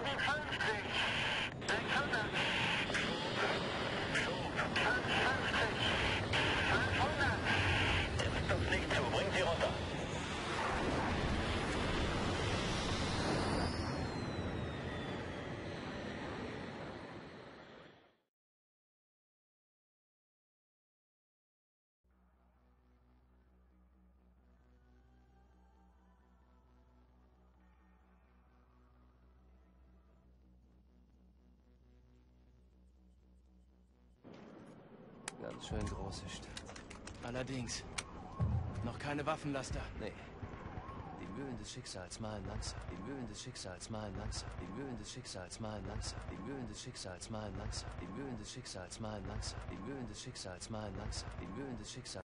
Ganz schön große Stadt. Allerdings. Noch keine Waffenlaster. Nee. Die Mühlen des Schicksals malen langsam. Die Mühlen des Schicksals malen langsam. Die Mühlen des Schicksals malen langsam. Die Mühlen des Schicksals malen langsam. Die Mühlen des Schicksals malen langsam. Die Mühlen des Schicksals malen langsam. Die Mühlen des Schicksals